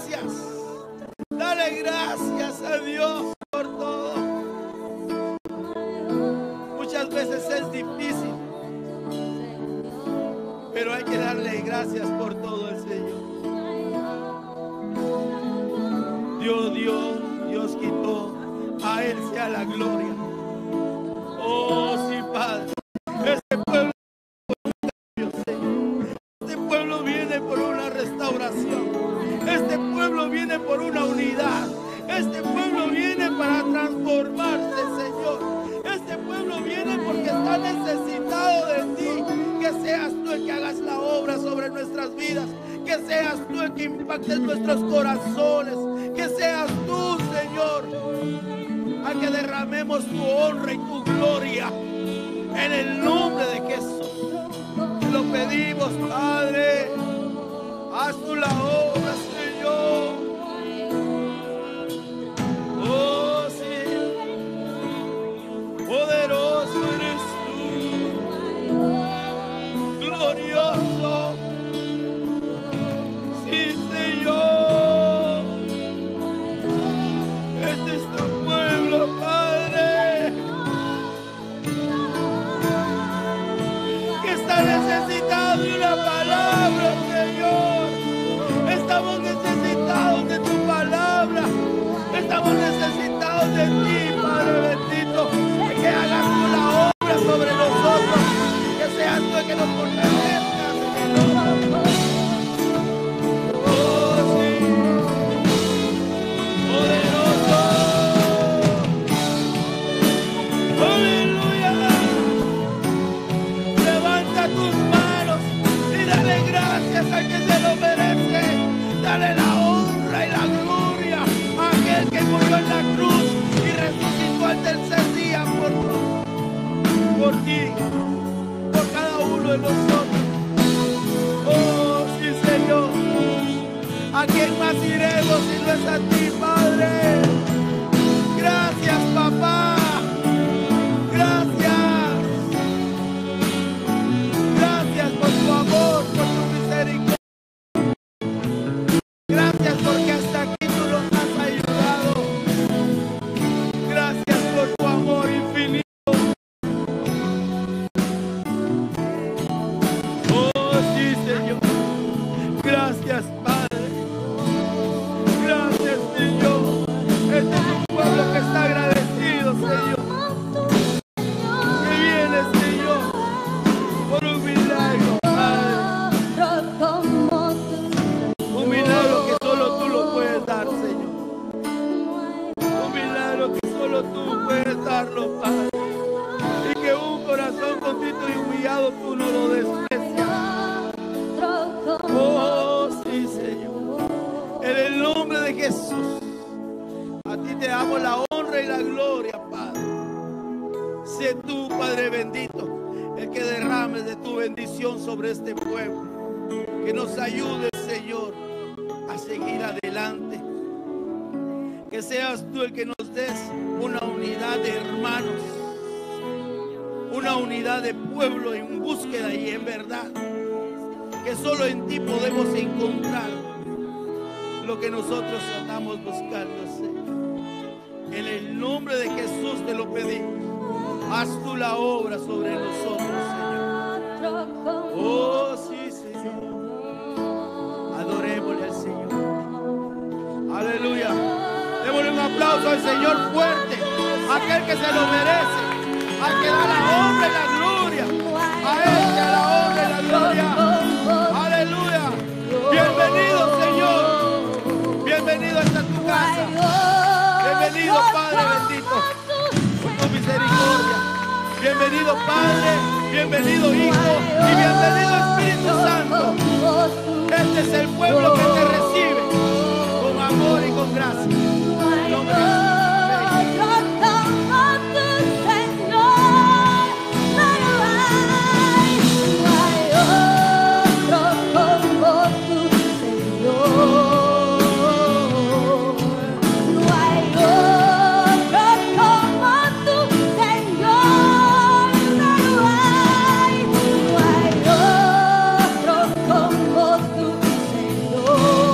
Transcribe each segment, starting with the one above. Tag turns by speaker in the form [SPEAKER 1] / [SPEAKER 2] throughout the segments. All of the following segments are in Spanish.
[SPEAKER 1] gracias. Dale gracias a Dios por todo. Muchas veces es difícil, pero hay que darle gracias por todo al Señor. Dios dio, Dios quitó, a Él sea la gloria. Oh, sí, Padre. Este pueblo, Señor. Este pueblo viene por una restauración. Este pueblo viene por una unidad. Este pueblo viene para transformarse, Señor. Este pueblo viene porque está necesitado de ti. Que seas tú el que hagas la obra sobre nuestras vidas. Que seas tú el que impactes nuestros corazones. Que seas tú, Señor, a que derramemos tu honra y tu gloria en el nombre de Jesús. Lo pedimos, Padre. Haz tú la obra, Señor. Oh, sí. Poderoso eres tú. Glorioso. Sí, Señor. Este es tu pueblo, Padre, que está necesitado de una palabra, Señor. Estamos necesitados de tu palabra. Estamos necesitados de ti, Padre bendito. Que hagas tú la obra sobre nosotros. Que seas tú el que nos fortalezcas, Señor. Oh, sí. Poderoso. Aleluya. Levanta tus manos y dale gracias al que se lo merece. Dale la honra y la gloria a aquel que murió en la cruz y resucitó al tercer día por ti, por cada uno de nosotros. Oh, sí, Señor. ¿A quién más iremos si no es a ti, Padre? Gracias, papá. Gracias. Gracias por tu amor, por tu misericordia. Gracias porque hasta aquí tú nos has ayudado. Gracias por tu amor infinito. Oh, sí, Señor. Gracias, Padre. Gracias, Señor. Este es un pueblo que está agradecido, Señor. Que viene, Señor, por un milagro, Padre. Un milagro que solo tú lo puedes dar, Señor. Un milagro que solo tú puedes darlo, Padre. Y que un corazón contrito y humillado tú no lo desprecias. Oh, sí, Señor. En el nombre de Jesús, a ti te damos la honra y la gloria, Padre. Sé tú, Padre bendito, el que derrames de tu bendición sobre este pueblo. Que nos ayudes, Señor, a seguir adelante. Que seas tú el que nos des una unidad de hermanos, una unidad de pueblo en búsqueda y en verdad. Que solo en ti podemos encontrar lo que nosotros andamos buscando, Señor. En el nombre de Jesús te lo pedimos. Haz tú la obra sobre nosotros, Señor. Oh, sí, Señor. Adorémosle al Señor. Aleluya. Démosle un aplauso al Señor fuerte, aquel que se lo merece, al que da la honra y la gloria, a Él que da la honra y la gloria. Aleluya. Bienvenido, Señor. Bienvenido hasta tu casa. Bienvenido, Padre bendito, por tu misericordia. Bienvenido, Padre. Bienvenido, Hijo. Y bienvenido, Espíritu Santo. Este es el pueblo que te recibe con amor y con gracia. En nombre de Jesús.
[SPEAKER 2] No hay otro como tú, Señor.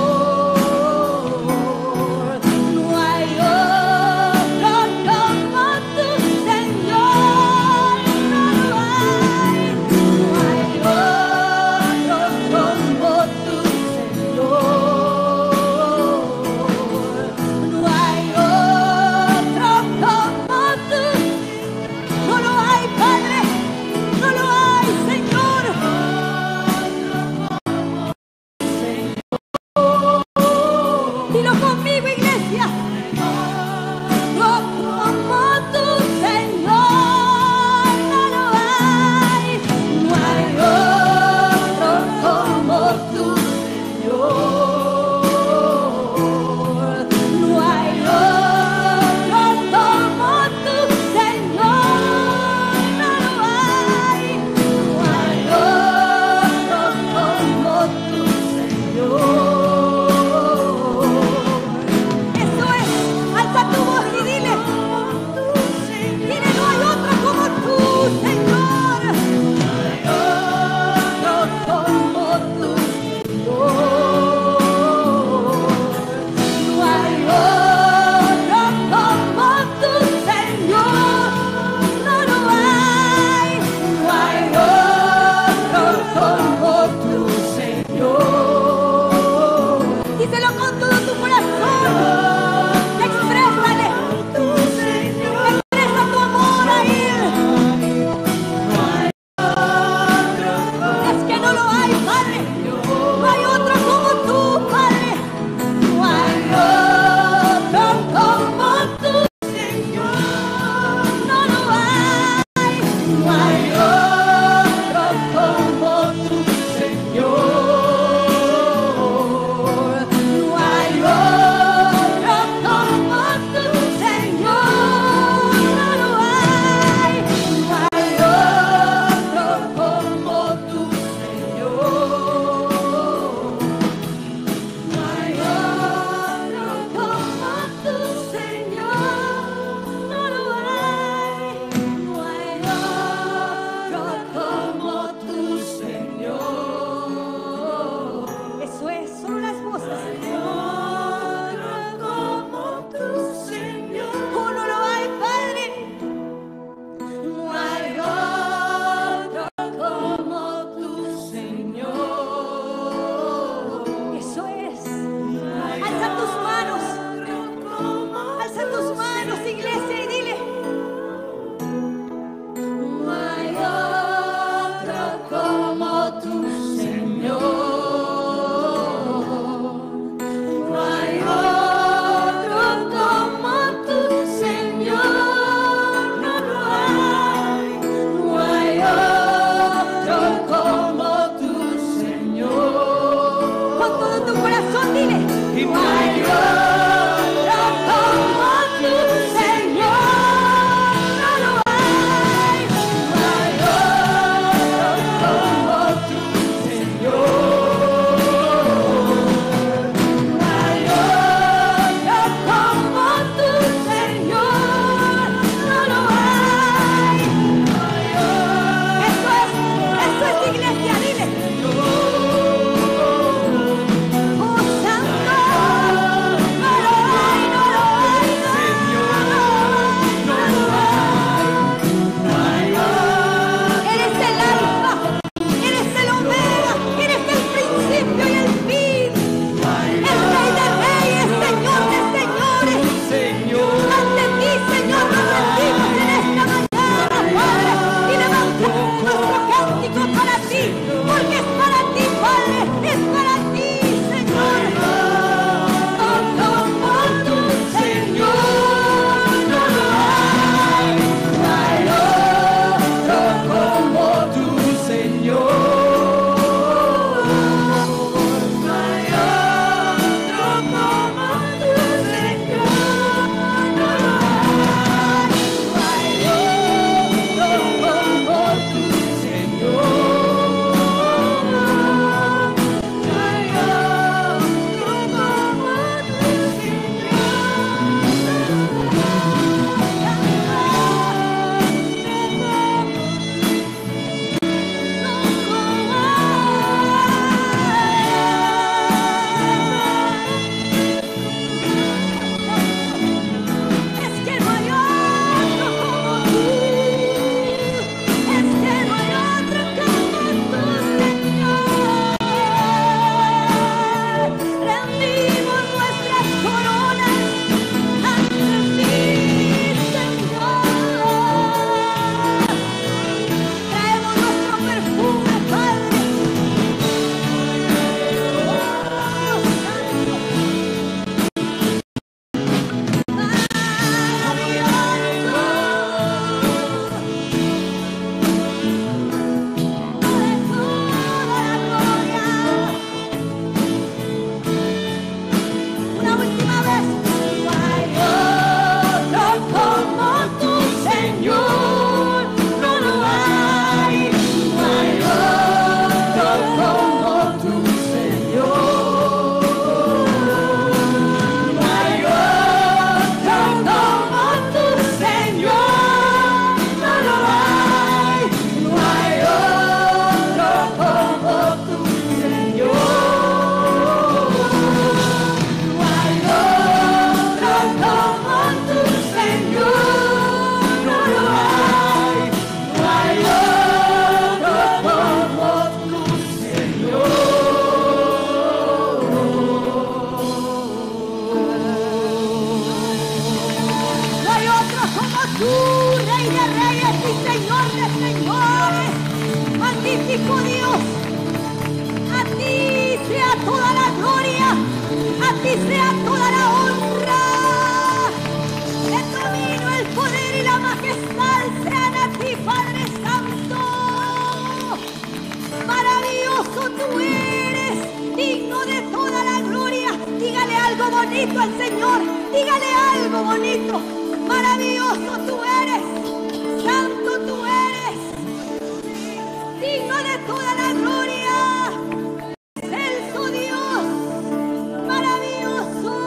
[SPEAKER 2] algo bonito al Señor. Dígale algo bonito. Maravilloso tú eres. Santo tú eres. Digno de toda la gloria. Excelso Dios. Maravilloso.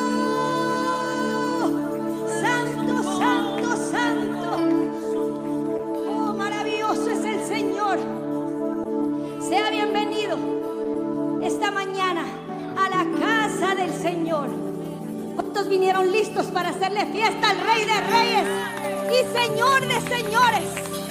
[SPEAKER 2] Santo, santo, santo. Oh, maravilloso es el Señor. Sea bienvenido esta mañana a la casa del Señor. ¿Cuántos vinieron listos para hacerle fiesta al Rey de Reyes y Señor de Señores?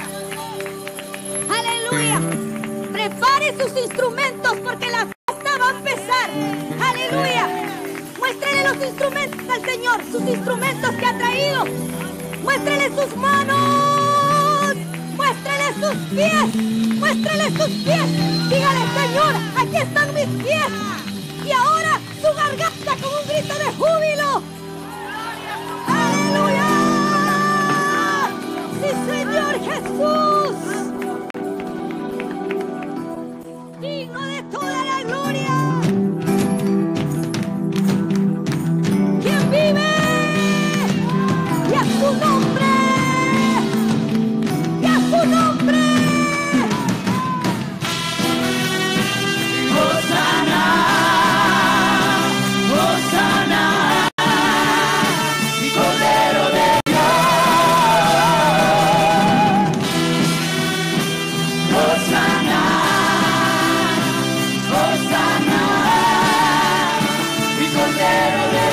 [SPEAKER 2] Aleluya. Prepare sus instrumentos porque la fiesta va a empezar. Aleluya. Muéstrele los instrumentos al Señor, sus instrumentos que ha traído. Muéstrele sus manos. Muéstrele sus pies. Muéstrele sus pies. Dígale, Señor, aquí están mis pies. Y ahora su garganta con un grito de júbilo. ¡Aleluya! ¡Sí, Señor Jesús! Digno de toda la gloria. ¿Quién vive? Y a su nombre. Y a su nombre.
[SPEAKER 1] Hosana, Hosana, mi Cordero de Dios. Hosana, Hosana, mi Cordero de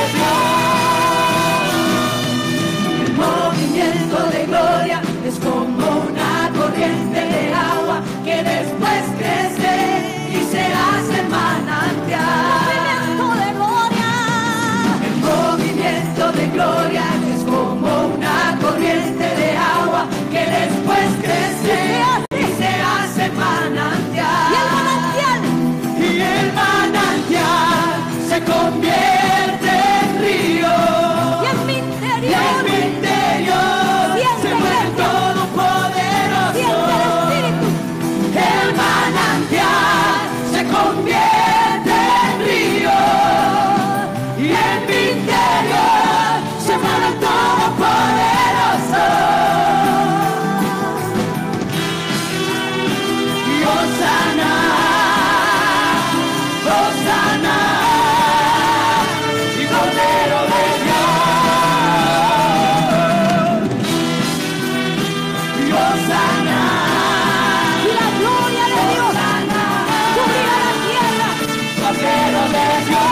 [SPEAKER 1] Dios. El movimiento de gloria es como una corriente de agua que después crece y se hace manantial. El movimiento de gloria es como una corriente de agua que después crece y se hace manantial. Y el manantial se convierte en río.
[SPEAKER 2] Y en mi
[SPEAKER 1] Y en
[SPEAKER 2] interior.
[SPEAKER 1] mi interior
[SPEAKER 2] Siente
[SPEAKER 1] se mueve
[SPEAKER 2] iglesia.
[SPEAKER 1] todopoderoso.
[SPEAKER 2] Siente el Espíritu.
[SPEAKER 1] El manantial se convierte en río. Y en mi interior se mueve el todopoderoso. Y Hosana, Hosana, y Cordero de Dios. Y Hosana.
[SPEAKER 2] Y la gloria de Dios cubrirá la tierra.
[SPEAKER 1] Cordero de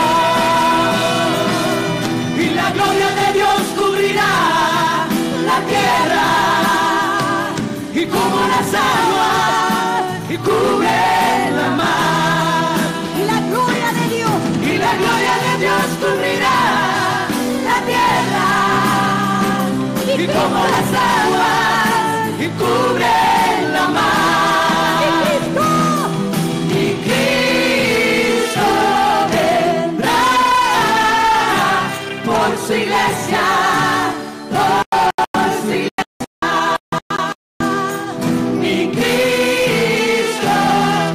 [SPEAKER 1] Dios, y la gloria de Dios cubrirá la tierra, y como las aguas, y cubre la mar.
[SPEAKER 2] Y la gloria de Dios
[SPEAKER 1] Y la gloria de Dios cubrirá la tierra, y como las aguas, y cubre la mar. Y Cristo vendrá por su iglesia, por su iglesia. Y Cristo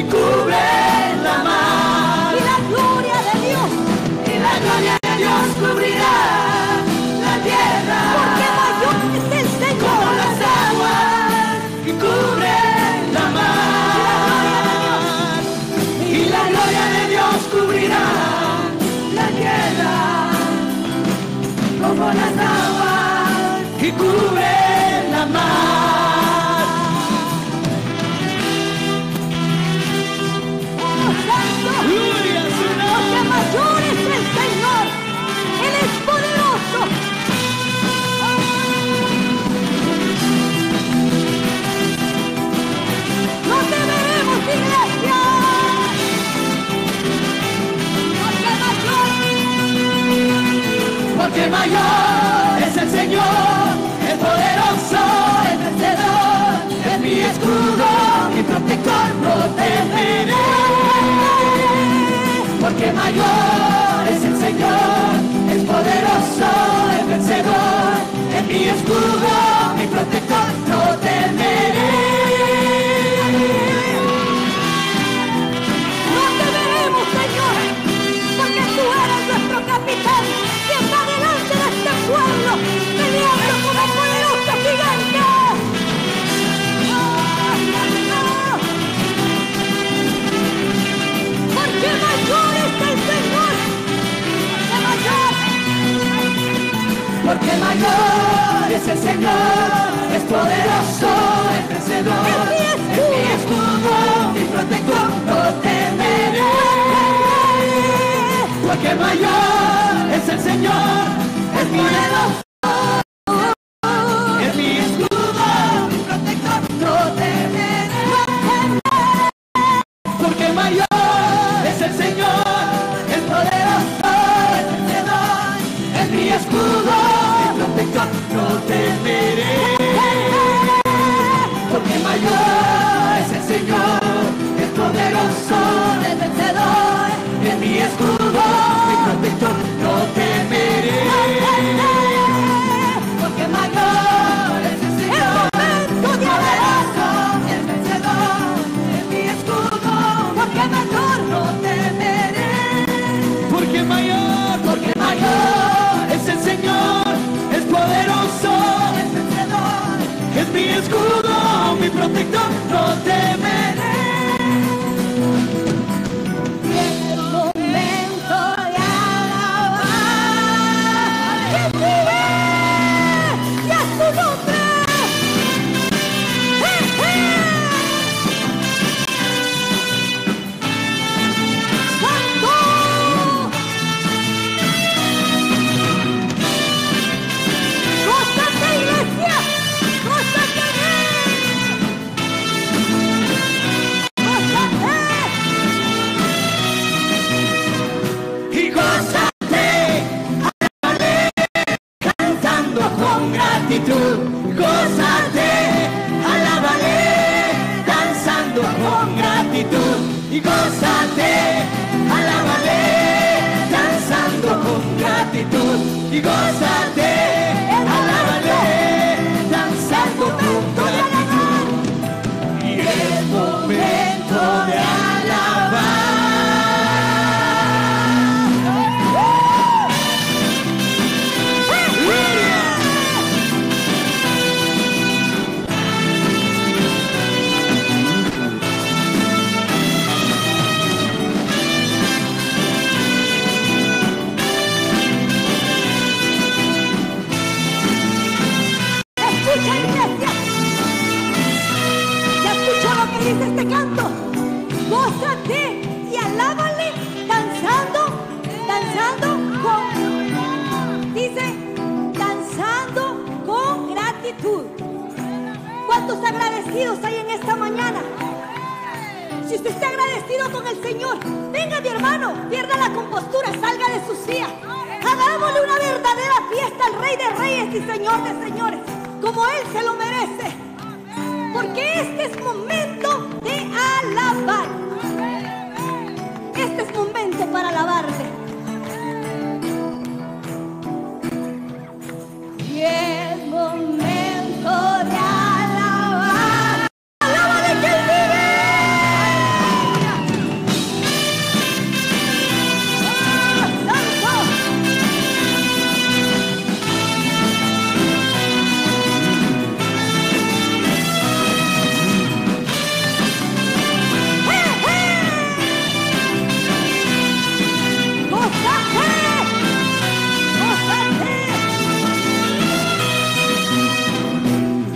[SPEAKER 1] cubre la mar.
[SPEAKER 2] Y la gloria de Dios,
[SPEAKER 1] Y la gloria de Dios cubrirá la tierra.
[SPEAKER 2] porque mayor es el Señor.
[SPEAKER 1] Como las aguas que cubren la mar. Y la gloria de Dios cubrirá la tierra. Como las aguas que cubren la mar.
[SPEAKER 2] Oh, Santo,
[SPEAKER 1] Gloria a su
[SPEAKER 2] porque
[SPEAKER 1] nombre.
[SPEAKER 2] mayor es el Señor. Él es poderoso. No temeremos, iglesia,
[SPEAKER 1] Porque mayor es el Señor, el poderoso, el vencedor. Es mi escudo, mi protector, no temeré. Porque mayor es el Señor, el poderoso, el vencedor. Es mi escudo, mi protector, no temeré.
[SPEAKER 2] no temeremos, Señor, porque tú eres nuestro capitán, que está delante de este pueblo, peleando como poderoso gigante. Porque mayor es el Señor,
[SPEAKER 1] Porque mayor es el Señor, es poderoso, es vencedor.
[SPEAKER 2] Es mi escudo.
[SPEAKER 1] Es mi escudo, mi protector, no temeré. Porque mayor es el Señor, es poderoso. Es mi escudo, mi protector, no temeré. Porque mayor es el Señor, es poderoso, es vencedor. Es mi escudo, mi protector, no temeré. Porque mayor es el Señor, es poderoso, es vencedor. Es mi escudo, mi protector, no temeré. Porque mayor es el Señor, poderoso, es vencedor. Es mi escudo, porque mayor no temeré. Porque mayor es el Señor, es poderoso, es vencedor. Es mi escudo, mi protector, no temeré.
[SPEAKER 2] y es el momento de alabar que vive y a su nombre. ¡Santo! ¡Gózate, iglesia! ¡Gózate en él! ¡Gózate!
[SPEAKER 1] Y gózate, alábale, cantando con gratitud. Gózate, alábale, danzando con gratitud. Y gózate, alábale, danzando con gratitud. Y gózate, alábale, danzando con gratitud. Y es momento de alabar.
[SPEAKER 2] Escucha, iglesia. Ya escuchó lo que dice este canto. Gózate y alábale danzando con, dice, danzando con gratitud. ¿Cuántos agradecidos hay en esta mañana? Si usted está agradecido con el Señor, venga, mi hermano, pierda la compostura, salga de su silla. Hagámosle una verdadera fiesta al Rey de Reyes y Señor de Señores, como Él se lo merece. Porque este es momento de alabar. Este es momento para alabarle. Y es momento de alabar. ¡Alábale que Él vive!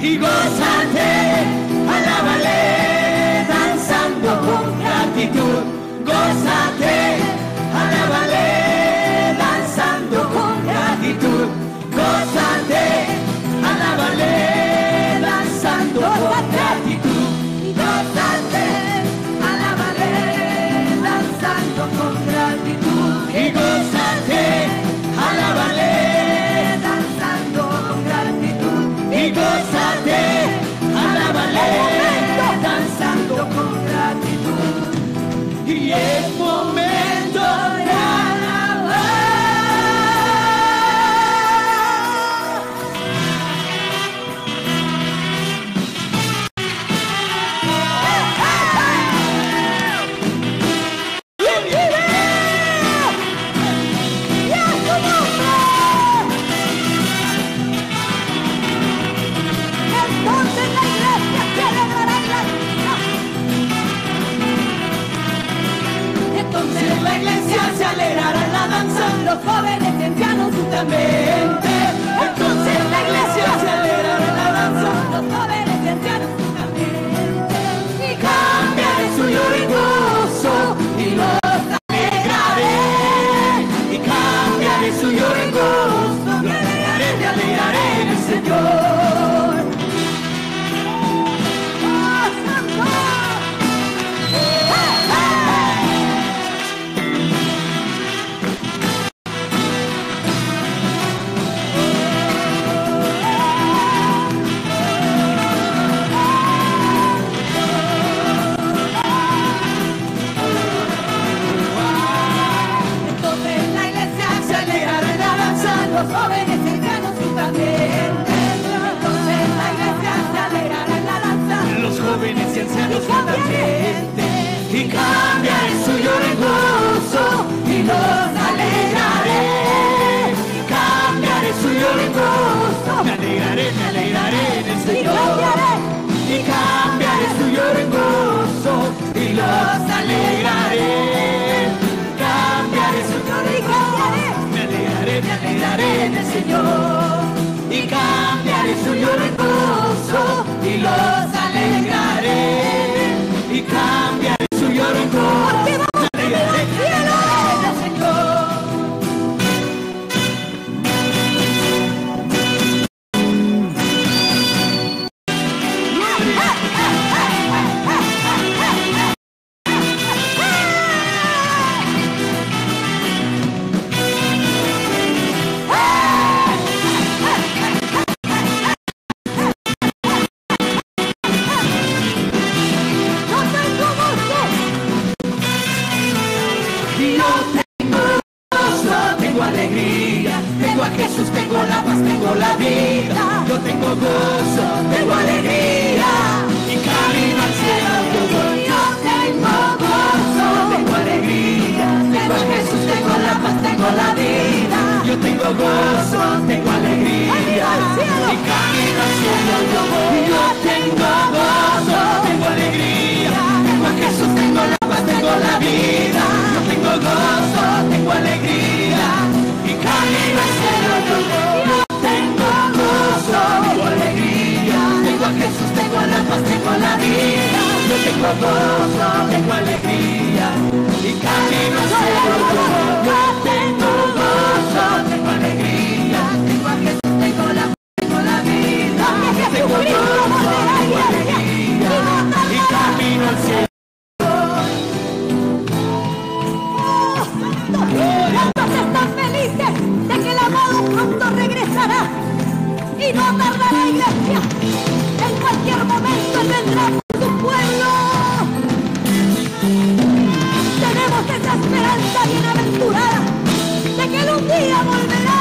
[SPEAKER 1] y gózate, alábale, danzando con gratitud. Gózate, alábale, danzando con gratitud. Gózate, alábale, danzando con gratitud. Gózate, alábale, danzando con gratitud. Y gózate, alábale, danzando con gratitud. Y gózate, alábale, danzando con gratitud. Y es momento de alabar. Entonces la iglesia se alegrará en la danza, los jóvenes y ancianos juntamente. Entonces la iglesia se alegrará en la danza, los jóvenes y ancianos juntamente. Y cambiaré su lloro en gozo y los alegraré. Y cambiaré su lloro en gozo, me alegraré en el Señor. ¡Oh, Santo! Los jóvenes y ancianos juntamente. Entonces la iglesia se alegrará en la danza. Los jóvenes y ancianos juntamente. Y cambiaré su lloro en gozo y los alegraré. Y cambiaré su lloro en gozo. Me alegraré en el Señor. Y cambiaré su lloro en gozo y los alegraré. Cambiaré su lloro en gozo. Me alegraré en el Señor. Y cambiaré su lloro en gozo y los alegraré. Y cambiaré su lloro en gozo. Me alegraré en el Señor. Tengo a Jesús, tengo la paz, tengo la vida. Yo tengo gozo, tengo alegría. Y camino al cielo yo voy. Yo tengo gozo, tengo alegría. Tengo a Jesús, tengo la paz, tengo la vida. Yo tengo gozo, tengo alegría. Y camino al cielo yo voy. Yo tengo gozo, tengo alegría. Tengo a Jesús, tengo la paz, tengo la vida. Yo tengo gozo, tengo alegría. Y camino al cielo yo voy. Yo tengo gozo, tengo alegría. Tengo a Jesús, tengo la paz, tengo la vida. Yo tengo gozo, tengo alegría. Y camino al cielo yo voy. Yo tengo gozo, tengo alegría. Tengo a Jesús, tengo la paz, tengo la vida. Yo tengo gozo, tengo alegría. Y camino al cielo. ¿Cuántos están felices de que el amado pronto regresará? Y no tardará, iglesia. En cualquier momento vendrá por su pueblo. Tenemos esa esperanza bienaventurada de que él un día volverá.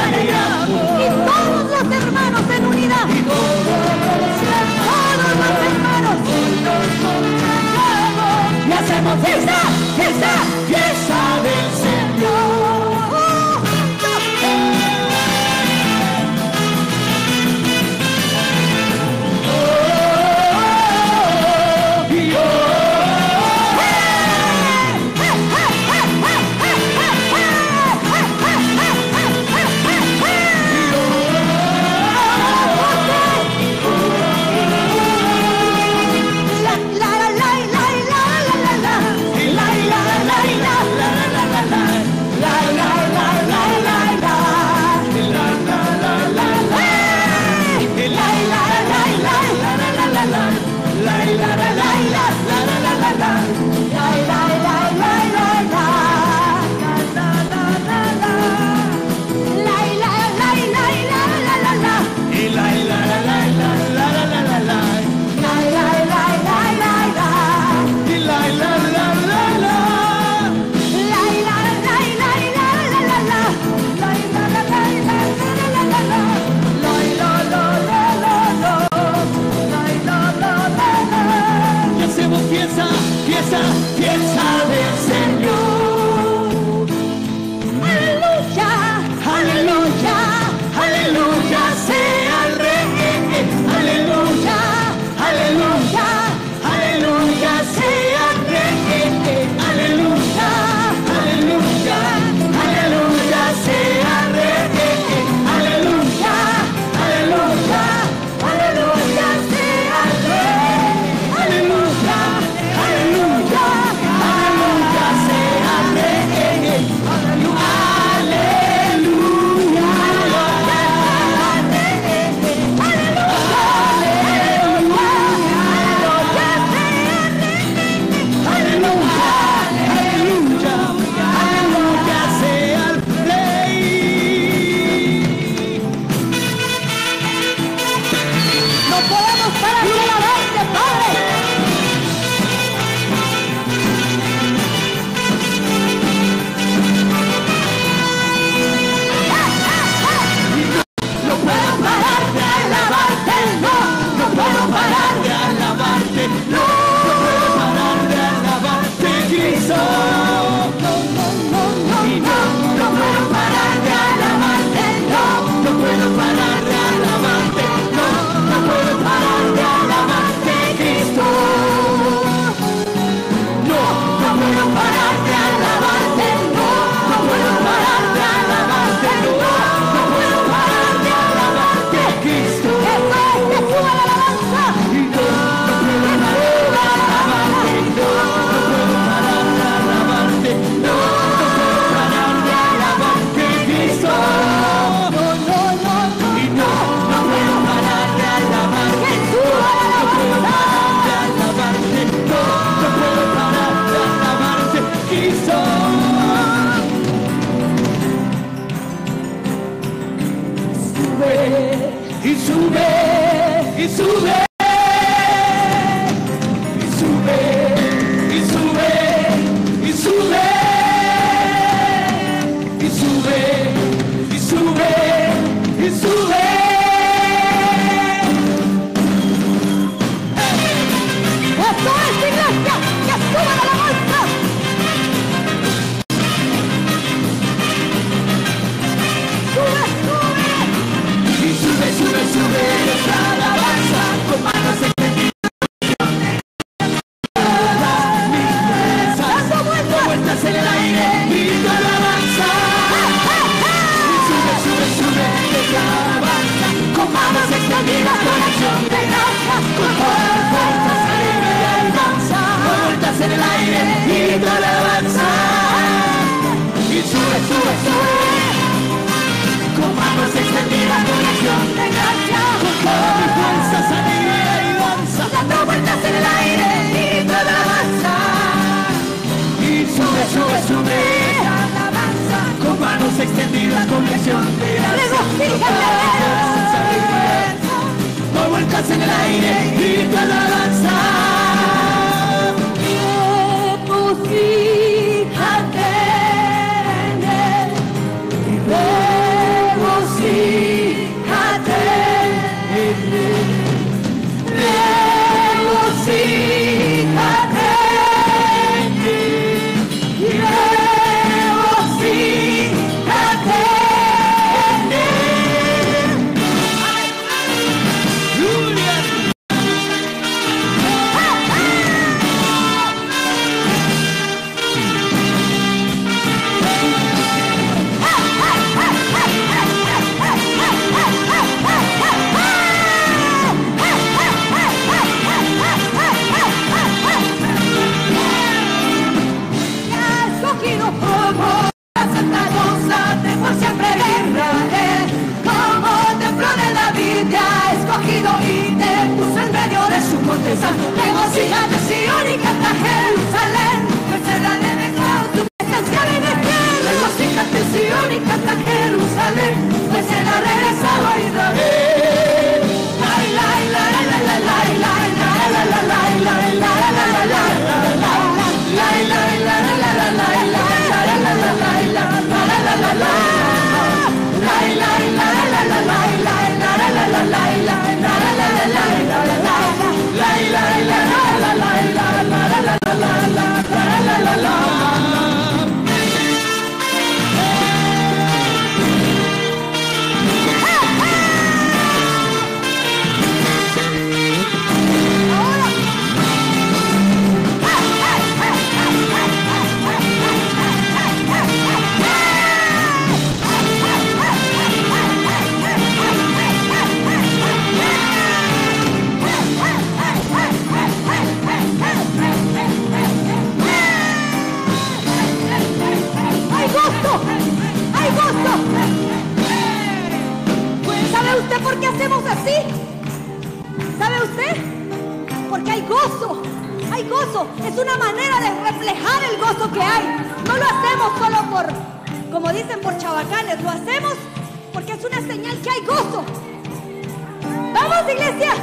[SPEAKER 2] Y todos los hermanos en unidad. Todos los hermanos.
[SPEAKER 3] Y hacemos fiesta, fiesta, fiesta del Señor. Fiesta del Señor.
[SPEAKER 2] Aleluya,
[SPEAKER 3] Aleluya, aleluya, sea el Rey. Aleluya, aleluya, aleluya, sea el Rey. Aleluya, aleluya, aleluya, sea el Rey. Aleluya, aleluya, aleluya, sea el Rey. Aleluya, aleluya, aleluya, sea el Rey.
[SPEAKER 2] no podemos parar de alabarte, Padre.
[SPEAKER 3] No puedo parar de alabarte, no, no puedo parar de alabarte, no, no puedo parar de alabarte, Cristo. Y no, no puedo parar de alabarte, no, no puedo parar de alabarte, no, no puedo parar de alabarte, Cristo. No, no puedo parar de alabarte, no, no puedo parar de alabarte, no, no puedo parar de alabarte, Cristo.
[SPEAKER 2] Que suba la alabanza.
[SPEAKER 3] Y no, no puedo parar de alabarte, no, no puedo parar de alabarte, no, no puedo parar de alabarte, Cristo. Y no, no puedo parar de alabarte, no, no puedo parar de alabarte, no, no puedo parar de alabarte, Cristo. Y sube, y sube, y sube, y sube, y sube, y sube, y sube, y sube.
[SPEAKER 2] Eso es, iglesia, que suba la alabanza. Sube, sube.
[SPEAKER 3] Y sube, sube, sube nuestra alabanza con manos extendidas.
[SPEAKER 2] Dando vueltas.
[SPEAKER 3] Vueltas en el aire y tu alabanza. Y sube, sube, sube nuestra alabanza con manos extendidas, con acción de gracias, con todas las fuerzas, alegría y danza. Con vueltas en el aire y tu alabanza. Y sube, sube, sube con manos extendidas, con acción de gracias, con todas mis fuerzas, alegría y danza. Dando vueltas en el aire y tu alabanza. Y sube, sube, sube alabanza con manos extendidas, con acción de gracias, con todas mis fuerzas, alegría y danza. Con vueltas en el aire y tu alabanza.
[SPEAKER 2] Fíjate en él y luego
[SPEAKER 3] Sión y canta Jerusalén, pues él ha regresado a Israel. La la la la la la la la la la la la la la
[SPEAKER 2] ¿Sabe usted por qué hacemos así? ¿Sabe usted? Porque hay gozo. Hay gozo. Es una manera de reflejar el gozo que hay. No lo hacemos solo por, como dicen, por chabacanes. Lo hacemos porque es una señal que hay gozo. ¡Vamos, iglesia!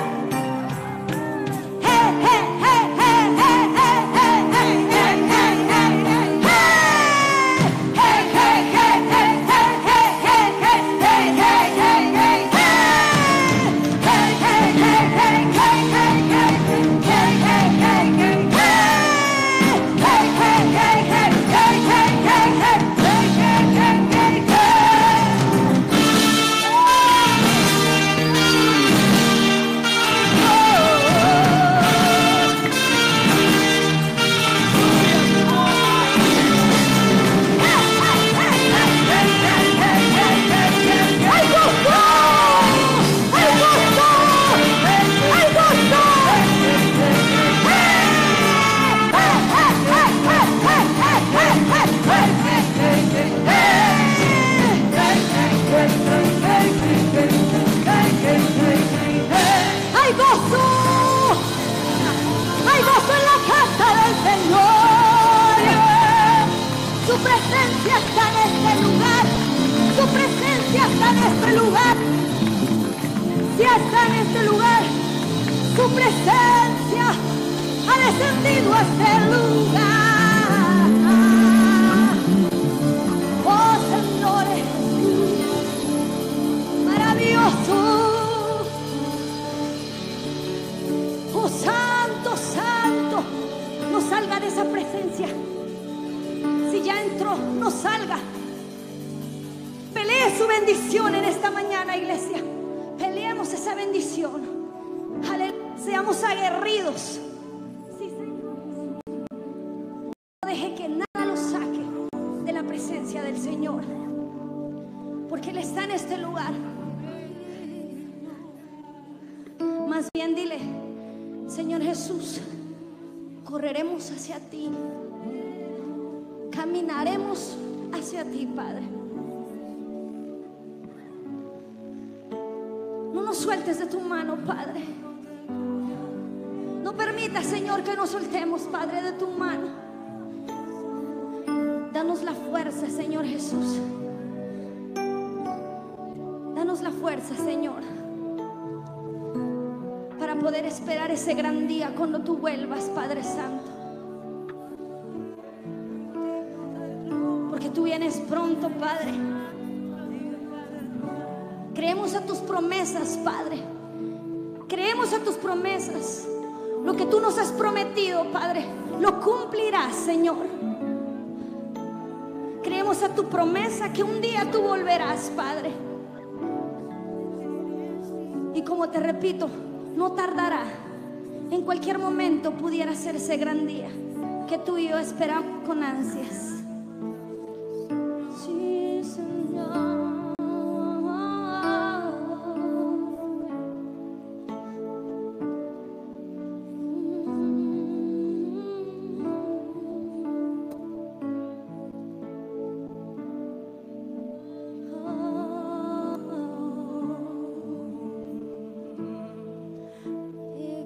[SPEAKER 2] Correremos hacia ti, caminaremos hacia ti, Padre. No nos sueltes de tu mano, Padre. No permitas, Señor, que nos soltemos, Padre, de tu mano. Danos la fuerza, Señor Jesús. Danos la fuerza, Señor, para poder esperar ese gran día cuando tú vuelvas, Padre Santo. Porque tú vienes pronto, Padre. Creemos a tus promesas, Padre. Creemos a tus promesas. Lo que tú nos has prometido, Padre, lo cumplirás, Señor. Creemos a tu promesa que un día tú volverás, Padre. Y como te repito, no tardará. En cualquier momento pudiera ser ese gran día que tú y yo esperamos con ansias. Sí, Señor.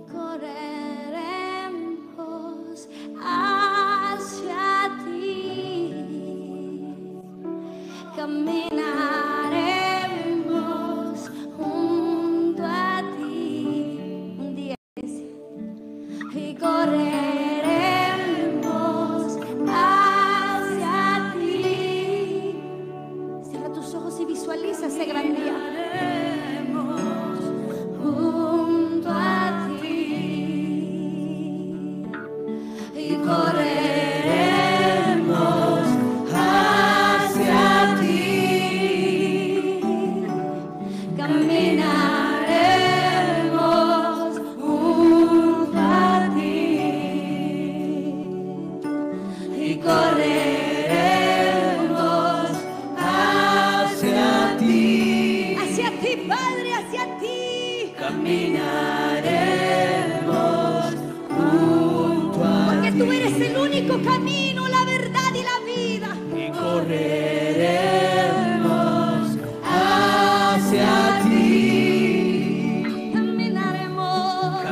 [SPEAKER 2] Hacia ti. caminaremos junto a ti. Un día y correremos hacia ti. Cierra tus ojos y visualiza ese gran día. Junto a ti y correremos hacia ti. Caminaremos junto a ti y correremos hacia ti. Hacia ti, Padre, hacia ti.
[SPEAKER 3] Caminaremos junto a
[SPEAKER 2] Porque tú eres el único camino, la verdad y la vida.
[SPEAKER 3] y correremos hacia ti.
[SPEAKER 2] Caminaremos.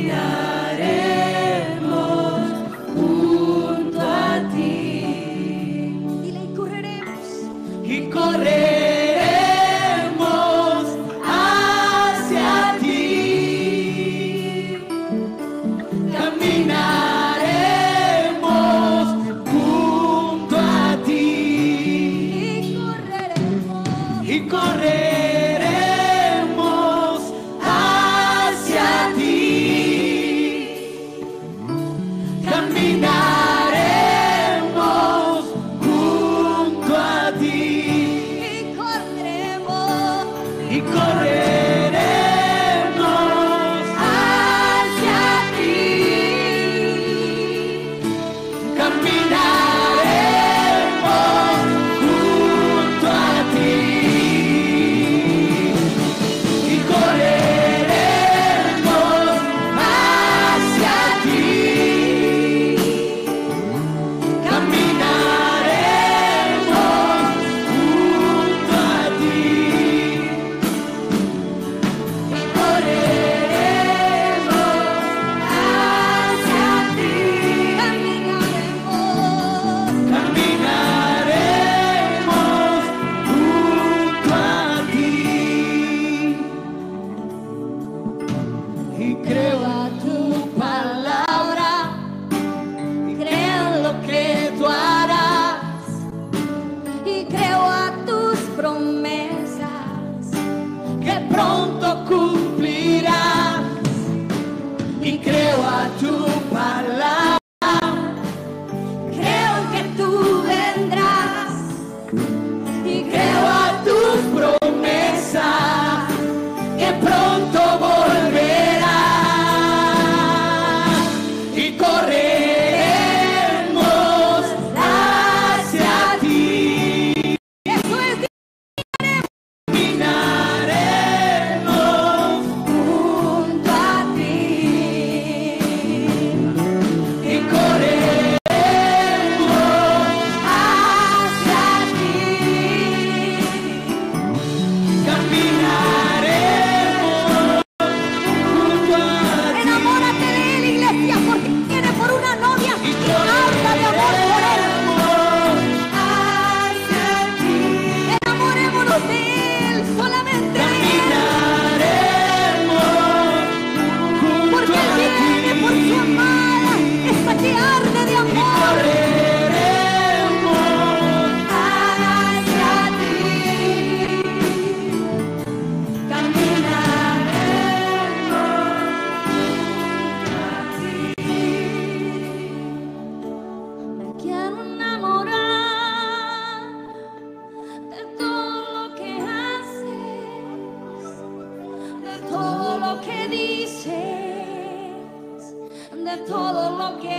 [SPEAKER 3] Caminaremos junto a ti
[SPEAKER 2] Dile, y correremos.
[SPEAKER 3] y correremos hacia ti. Caminaremos junto a ti
[SPEAKER 2] Y correremos.
[SPEAKER 3] y correremos hacia ti. Caminaremos junto a ti
[SPEAKER 2] Y correremos.
[SPEAKER 3] y correremos hacia ti. Caminaremos junto a ti y correremos hacia ti. Caminaremos junto a ti y correremos hacia ti.
[SPEAKER 2] Caminaremos.
[SPEAKER 3] Caminaremos junto a ti y creo a tu palabra y creo en lo que tú harás
[SPEAKER 2] Y creo a tus promesas.
[SPEAKER 3] que pronto cumplirás y creo a tu palabra.
[SPEAKER 2] Creo que tú vendrás.
[SPEAKER 3] Y creo a tus promesas que pronto volverás y correremos hacia ti.
[SPEAKER 2] Eso es.
[SPEAKER 3] Caminaremos
[SPEAKER 2] Junto a ti.
[SPEAKER 3] y correremos
[SPEAKER 2] Hacia ti.
[SPEAKER 3] caminaremos junto a ti.
[SPEAKER 2] Enamórate de él, iglesia, porque tiene por una novia y habla de amor por él. Hacia ti. Enamorémonos de él, solamente de él.
[SPEAKER 3] Caminaremos junto
[SPEAKER 2] Porque él
[SPEAKER 3] a
[SPEAKER 2] viene por su
[SPEAKER 3] ti
[SPEAKER 2] amada, esa que arde de
[SPEAKER 3] y
[SPEAKER 2] amor.
[SPEAKER 3] correremos
[SPEAKER 2] Hacia ti. Me quiero enamorar de todo lo que haces, de todo lo que dices, de todo lo que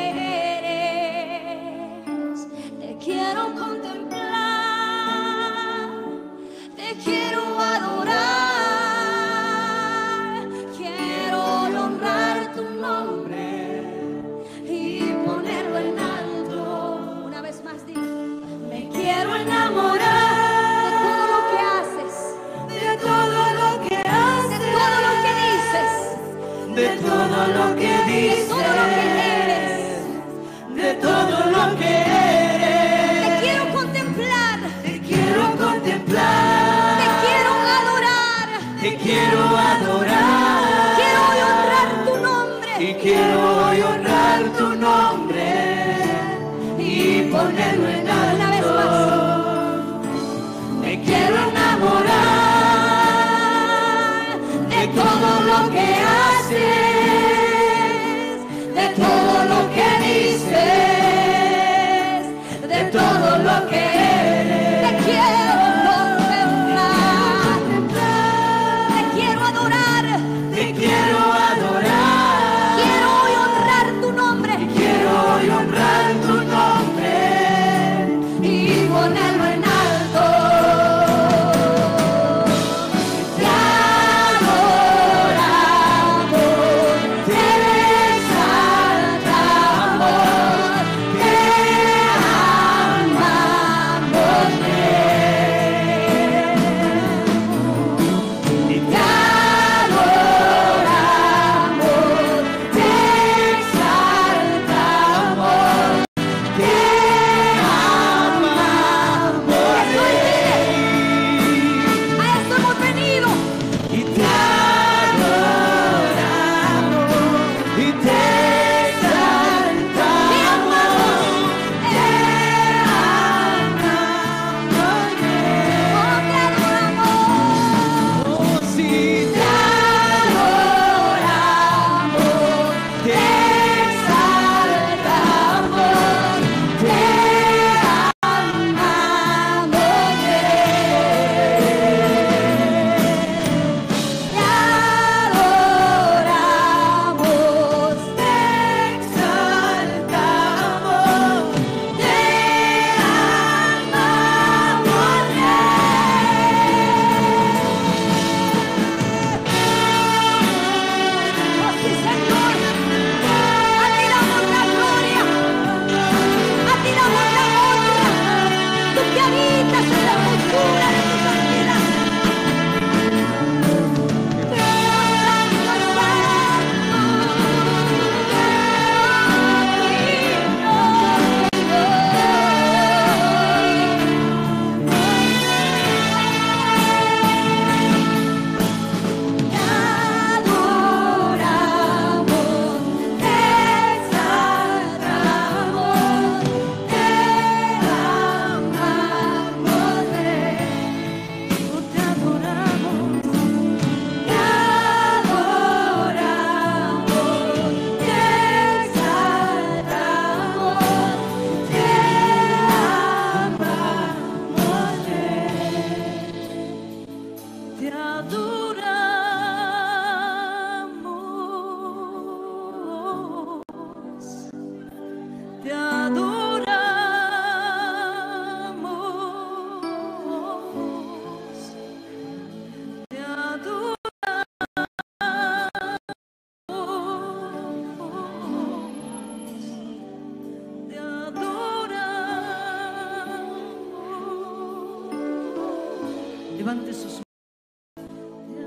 [SPEAKER 2] eres. Te quiero contemplar, te quiero adorar, quiero honrar tu nombre y ponerlo en alto. Una vez más, di, me quiero enamorar de todo lo que haces, de todo lo que haces, de todo lo que dices,
[SPEAKER 3] de todo lo que
[SPEAKER 2] de todo lo que eres.
[SPEAKER 3] quiero adorar.
[SPEAKER 2] Quiero hoy honrar tu nombre.
[SPEAKER 3] Y quiero hoy honrar tu nombre y ponerlo en alto.
[SPEAKER 2] Una vez más.
[SPEAKER 3] Me quiero enamorar de todo lo que haces, de todo lo que dices, de todo lo que eres.
[SPEAKER 2] Te quiero contemplar. Te quiero adorar.
[SPEAKER 3] Te quiero adorar.
[SPEAKER 2] Quiero hoy honrar tu nombre.
[SPEAKER 3] Quiero hoy honrar tu nombre y ponerlo en alto. Te adoramos, te exaltamos, te amamos, y te adoramos, te exaltamos, te amamos,
[SPEAKER 2] A esto hemos venido.
[SPEAKER 3] y te adoramos, y te exaltamos,
[SPEAKER 2] Te amamos.
[SPEAKER 3] te amamos,
[SPEAKER 2] Oh, te adoramos.
[SPEAKER 3] oh sí, te adoramos, te exaltamos, te amamos, te adoramos, te exaltamos, te
[SPEAKER 2] Oh, sí, Señor. A ti damos la gloria. A ti damos la honra. Tú que habitas en la hermosura de tu santidad.
[SPEAKER 3] Te adoramos, te exaltamos, te amamos, te adoramos, te exaltamos, te amamos, te adoramos, te adoramos, te adoramos, te adoramos. Levante sus manos. Te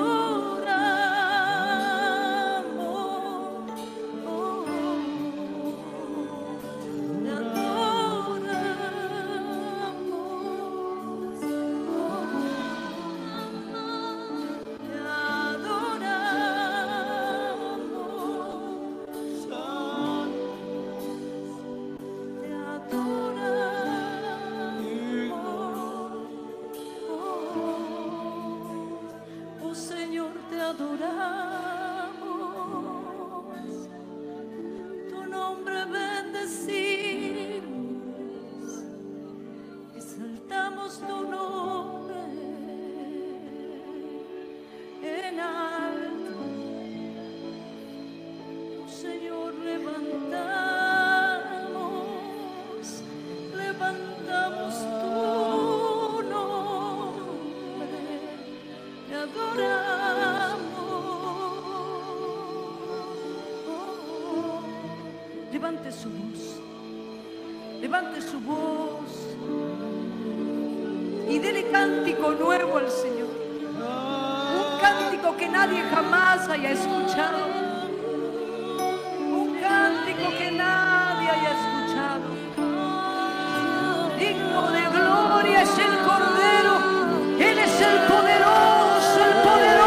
[SPEAKER 3] adoramos, te Oh Señor, te adoramos, tu nombre bendecimos, exaltamos tu nombre en alto. Oh Señor, levantamos tu nombre, te adoramos. Levante su voz, levante su voz y dele cántico nuevo al Señor. Un cántico que nadie jamás haya escuchado. Un cántico que nadie haya escuchado. Digno de gloria es el Cordero. Él es el poderoso, el poderoso.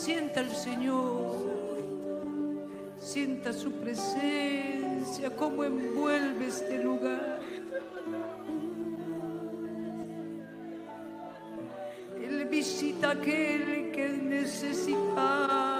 [SPEAKER 4] Sienta al Señor, sienta su presencia, cómo envuelve este lugar. Él visita a aquel que necesita.